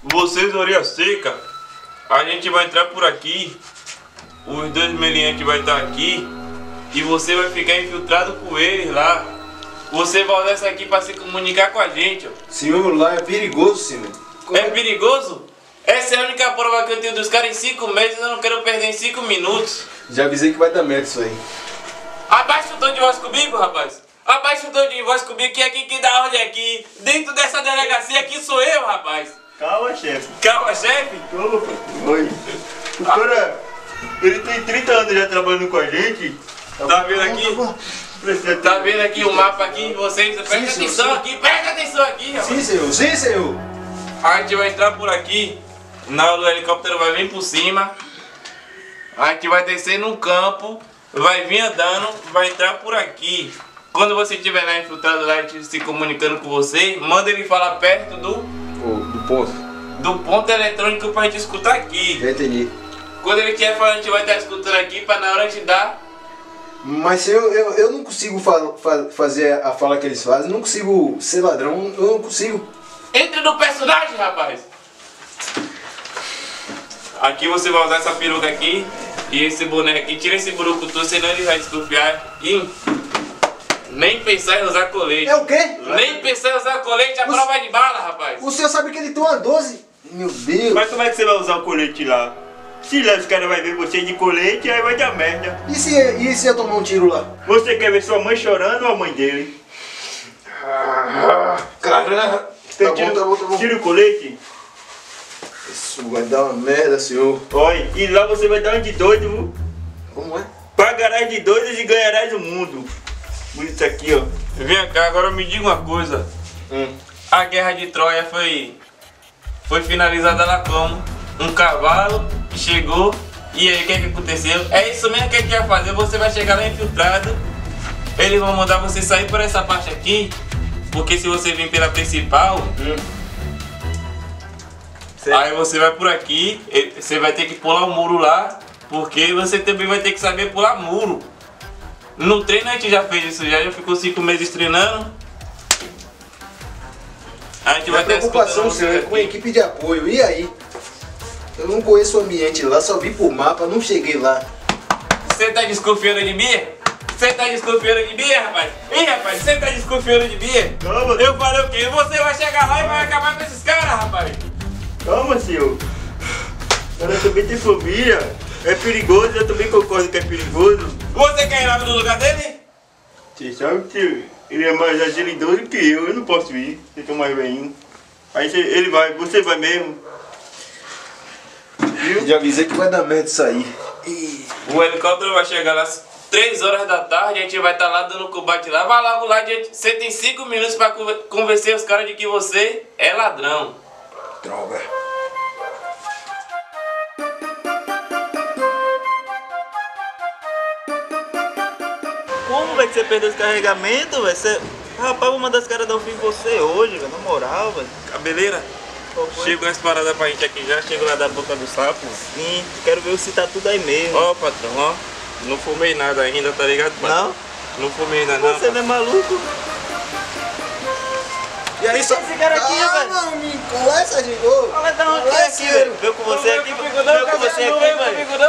Vocês, orelha seca, a gente vai entrar por aqui. Os dois meliantes vai estar aqui. E você vai ficar infiltrado com eles lá. Você vai usar isso aqui para se comunicar com a gente, ó. Senhor, lá é perigoso, senhor. É perigoso? Essa é a única prova que eu tenho dos caras em 5 meses. Eu não quero perder em 5 minutos. Já avisei que vai dar merda isso aí. Abaixa o tom de voz comigo, rapaz. Abaixa o tom de voz comigo, que é aqui que dá ordem aqui. Dentro dessa delegacia aqui sou eu, rapaz. Calma, chefe. Calma, chefe. Calma, oi. O cara, ele tem 30 anos já trabalhando com a gente. Tá vendo aqui? Tá vendo aqui o mapa aqui? Vocês, presta atenção aqui, presta atenção aqui, rapaz. Sim, senhor. Sim, senhor. A gente vai entrar por aqui. Na hora do helicóptero vai vir por cima. A gente vai descer no campo. Vai vir andando, vai entrar por aqui. Quando você estiver lá infiltrado lá, a gente se comunicando com você, manda ele falar perto do ponto. Do ponto eletrônico pra gente escutar aqui. Já entendi. Quando ele estiver falando, a gente vai estar escutando aqui pra na hora a gente dar. Mas senhor, eu não consigo fazer a fala que eles fazem, não consigo ser ladrão, eu não consigo. Entre no personagem, rapaz! Aqui você vai usar essa peruca aqui e esse boné aqui. Tira esse burucutu, senão ele vai desconfiar. E nem pensar em usar colete. É o quê? Nem pensar em usar colete, a prova é de bala, rapaz. O senhor sabe que ele tem uma 12? Meu Deus. Mas como é que você vai usar o colete lá? Se lá os caras vão ver você de colete, aí vai dar merda. E se eu tomar um tiro lá? Você quer ver sua mãe chorando ou a mãe dele? Caramba. Então Tá bom. tira o colete. Isso vai dar uma merda, senhor. Olha, e lá você vai dar um de doido, viu? Como é? Pagarás de doidos e ganharás o mundo. Isso aqui, ó. Vem cá, agora me diga uma coisa. A guerra de Troia foi finalizada lá como? Um cavalo chegou e aí o que é que aconteceu? É isso mesmo que a gente vai fazer, você vai chegar lá infiltrado. Eles vão mandar você sair por essa parte aqui, porque se você vir pela principal, aí você vai por aqui, você vai ter que pular o muro lá, porque você também vai ter que saber pular muro. No treino a gente já fez isso, já ficou 5 meses treinando. A gente vai ter preocupação, senhor, é com a equipe de apoio, e aí? Eu não conheço o ambiente lá, só vi por mapa, não cheguei lá. Você tá desconfiando de mim? Você tá desconfiando de mim, rapaz? Ih, rapaz, você tá desconfiando de mim? Calma. Eu falei o quê? Você vai chegar lá e vai acabar com esses caras, rapaz. Calma, senhor. Ela também tem família. É perigoso, eu também concordo que é perigoso. Você quer ir lá no lugar dele? Você sabe que ele é mais agilidoso que eu não posso ir. Eu tô mais velhinho. Aí ele vai, você vai mesmo. Viu? Já avisei que vai dar merda isso aí. O helicóptero vai chegar lá às 3 horas da tarde, a gente vai estar lá dando combate lá. Vai logo lá, gente. Você tem 5 minutos pra convencer os caras de que você é ladrão. Droga. Como, velho, que você perdeu esse carregamento, velho? Você... Rapaz, vou mandar os caras dar um fim em você hoje, velho. Na moral, velho. Cabeleira, chegou as paradas pra gente aqui já. Chegou lá da boca do sapo. Sim, quero ver se tá tudo aí mesmo. Ó, patrão, ó. Não fumei nada ainda, tá ligado, patrão? Não? Não fumei ainda, não. Você não é maluco? E aí, só... Esse cara aqui, velho. Não, me conversa de novo. Olha da onde que é aqui, velho. Veio com você aqui, veio com você aqui, velho.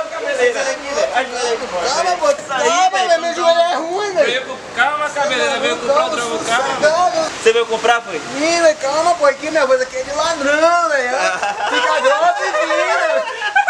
Calma, pô. Calma, velho. Meu joelho é ruim, velho. Calma, cabeleira, veio comprar o drogo carro. Você veio comprar, foi? Ih, velho, calma, pô. Aqui minha voz aqui é de ladrão, velho. Fica grossa e vira.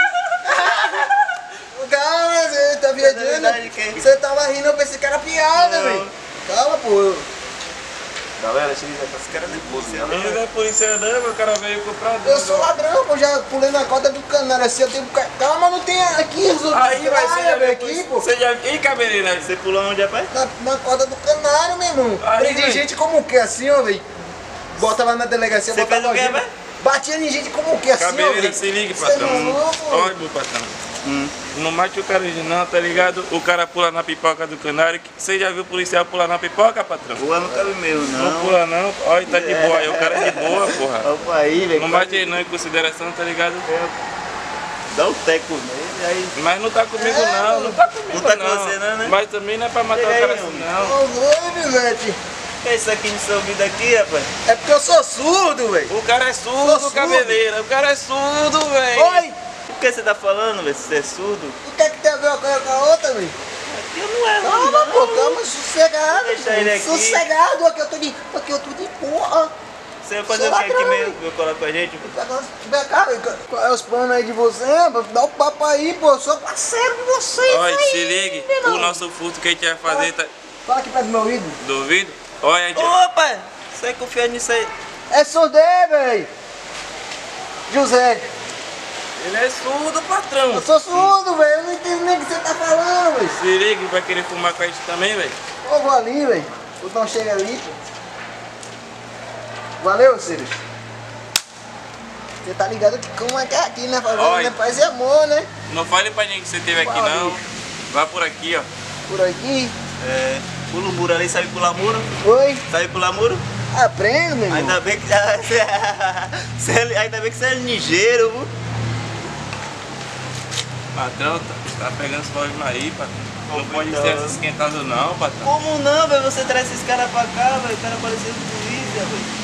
Calma, você tá viajando. Você tava rindo, eu pensei que era piada, velho. Calma, pô. Galera, esse cara não é polícia, não. Ele não é polícia não, meu cara veio comprar drogo. Eu sou ladrão, pô. Já pulei na corda do canário assim, eu tenho... Calma, não tem aqui os outros. Aí vai ser aqui, pô. Você já... Ih, cabeleira, Você pulou onde, rapaz? Na corda do canário, meu irmão. Aí, Prendi velho. gente como o que, assim, ó, velho. Bota lá na delegacia, Você botava fez o quê, gente. velho? Batia em gente como o que, assim, ó, cabeleira, velho. se ligue, Cê é patrão. maluco? Olha, meu patrão. Não mate o cara de não, tá ligado? O cara pula na pipoca do canário. Você já viu o policial pular na pipoca, patrão? Pula nunca vi meu, não. Não pula não. Olha, tá de boa. Aí o cara é de boa, porra. Opa aí, velho. Não bate ele não em consideração, tá ligado? Dá um teco nele, aí... Mas não tá comigo não, não tá comigo Não tá com você não, né? Mas também não é pra matar o Chega cara aí, assim homem. não. Ô, vou, Vivete. Que é isso aqui no seu ouvido aqui, rapaz? É porque eu sou surdo, velho. O cara é surdo, Sou surdo. Cabeleira. O cara é surdo, velho. Oi! Por que você tá falando, velho, se você é surdo? O que é que tem a ver uma coisa com a outra, velho? Aqui não é, Calma, pô, calma, sossegado. Deixa ele aqui. Sossegado, aqui eu tô de porra. Você vai fazer Sou o que aqui ladrão, mesmo? hein? Vou colar com a gente? Vem cá, velho, qual é os planos aí de você? Dá o papo aí, pô, eu sou parceiro de vocês. Olha, aí, se ligue. menino. O nosso furto que a gente vai fazer tá... Fala aqui perto do meu ouvido. Do ouvido? Olha, a gente... Opa! Você confia nisso aí? É surdo, velho. José, Ele é surdo, patrão. eu sou surdo, velho. Eu não entendo nem o que você tá falando, velho. Se ligue, vai querer fumar com a gente também, velho. Eu vou ali, velho. Vou dar um chega ali, pô. Valeu, Sirius. Você tá ligado que como é que é aqui, né? Fazendo Oi. né? Paz e amor, né? Não fale pra gente que você esteve aqui, Fala, não. bicho. Vá por aqui, ó. Por aqui. É. Pula o muro ali, sabe pular muro? Oi. Sabe pular muro? Aprendo, meu irmão. Ainda bem que ainda bem que você é ligeiro, viu? Patrão, tá pegando os problemas aí, patrão. Não pode ser assim esquentado, não, patrão. Como não, velho? Você traz esses caras pra cá, velho. O cara parecendo polícia, velho.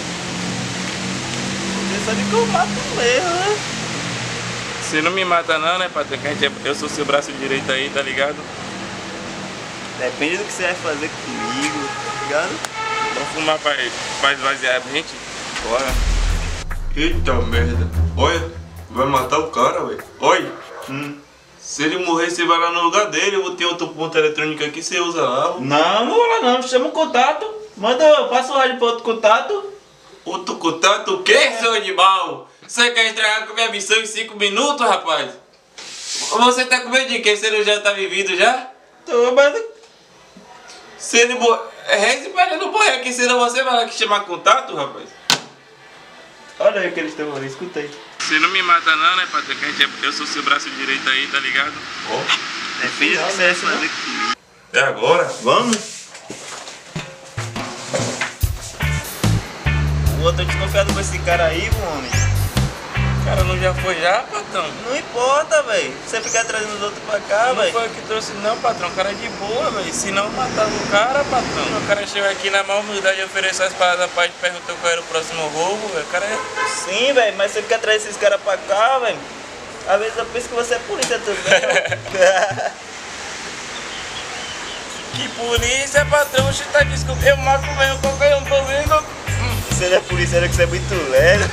Você sabe que eu mato mesmo, né? Você não me mata, não, né, patrão? Que a gente eu sou seu braço direito aí, tá ligado? Depende do que você vai fazer comigo, tá ligado? Vamos fumar pra esvaziar a mente? Bora. Eita merda. Olha, vai matar o cara, velho. Olha. Se ele morrer, você vai lá no lugar dele. Eu vou ter outro ponto eletrônico aqui, você usa lá. Não, não vou lá não. Chama o contato. Passa o rádio pro outro contato. Outro contato, o quê? Que, seu animal? Você quer estragar com minha missão em 5 minutos, rapaz? Você tá com medo de quê? Você já tá vivido já? Tô, mas... Se ele morrer... Reze pra ele não morrer aqui, senão você vai lá que chamar contato, rapaz. Olha aí o que eles estão falando, escuta aí. Você não me mata, não, né, patrão? Que eu sou seu braço direito aí, tá ligado? Depende do que você vai fazer comigo. É agora? Vamos? O outro desconfiado com esse cara aí, homem. O cara não já foi já, patrão? Não importa, velho. Você ficar trazendo os outros pra cá, Não velho. foi o que trouxe não, patrão. O cara é de boa, velho. Se não, matava o cara, patrão. O cara chegou aqui na má humildade e ofereceu as paradas pra gente, perguntou qual era o próximo roubo, velho. O cara é... Sim, velho, mas você fica trazendo esses caras pra cá, velho. Às vezes eu penso que você é polícia também, velho. Que polícia, patrão? Você tá desculpa. Eu mato mesmo qualquer um comigo. Você não é polícia, era que você é muito leve.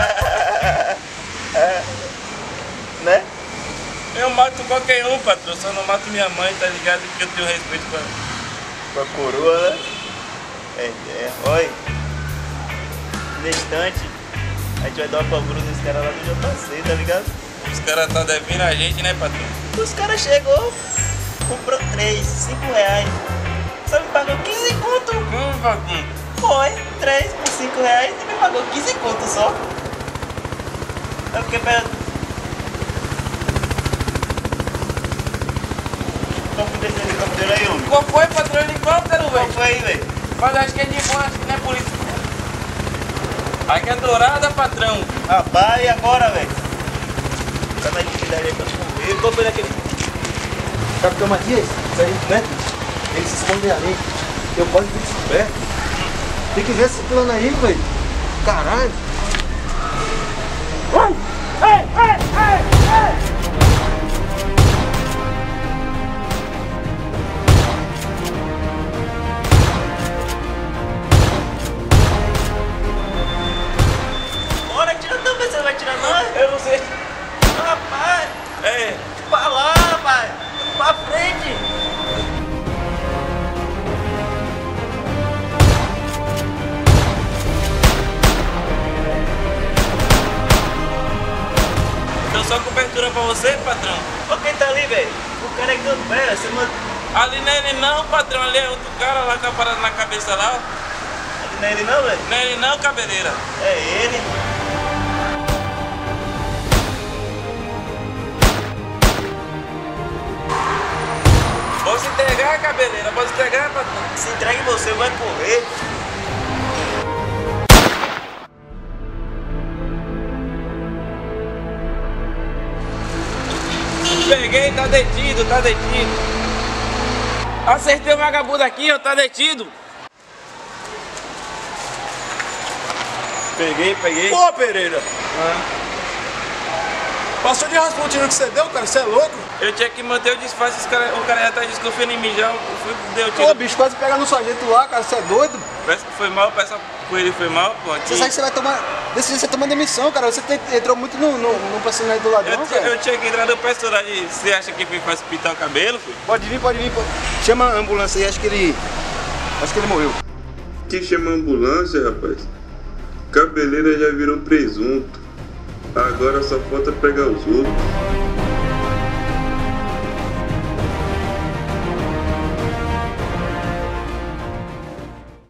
Né? Eu mato qualquer um, patrão. Só não mato minha mãe, tá ligado? Porque eu tenho respeito pra... Com a coroa, né? Olha. Nesse instante, a gente vai dar uma pavura nesse cara lá do JC, tá ligado? Os caras tá devendo a gente, né, patrão? Os caras chegou, comprou 3, 5 reais. Só me pagou 15 conto. Patrão. Foi, 3 por 5 reais e me pagou 15 conto só. Eu fiquei perto. Qual foi desse helicóptero aí, homem? Qual foi, patrão? Helicóptero, Qual velho? foi aí, velho? Mas acho que é de boa, acho que não é polícia. Aqui é dourada, patrão. Rapaz, e agora, velho? Tá na intimidade aí pra comer. Qual foi daquele? Capitão Matias, isso aí, né? Ele se esconde ali. Eu posso vir descoberto. Tem que ver esse plano aí, velho. Caralho. Bora, tira também, você não vai tirar não? Eu não sei. Rapaz, É. pra lá, rapaz. Pra frente. Deu só cobertura pra você, patrão? Olha quem tá ali, velho. O cara é gambé, você manda... Ali não é ele não, patrão. Ali é outro cara lá com a parada na cabeça lá. Ali não é ele não, velho? Não é ele não, cabeleira. É ele. Posso entregar, cabeleira? Posso entregar, patrão? Se entregue você, vai correr. Peguei, tá detido, tá detido. Acertei o vagabundo aqui, ó, tá detido. Peguei. Pô, Pereira! Passou de raspão o tiro que você deu, cara? Você é louco? Eu tinha que manter o disfarce, o cara já tá desconfiando em mim já. Deu tiro. Ô, bicho, quase pega no sargento lá, cara. Você é doido? Peça que foi mal, peça com ele foi mal, pô. Você sabe que você vai tomar. Desse jeito você toma demissão, cara. Você entrou muito no personagem do ladrão, cara. Eu tinha que entrar no personagem. Você acha que foi fácil pintar o cabelo, filho? Pode vir. Chama a ambulância aí, acho que ele morreu. Que chama ambulância, rapaz? Cabeleira já virou presunto. Agora só falta pegar os outros.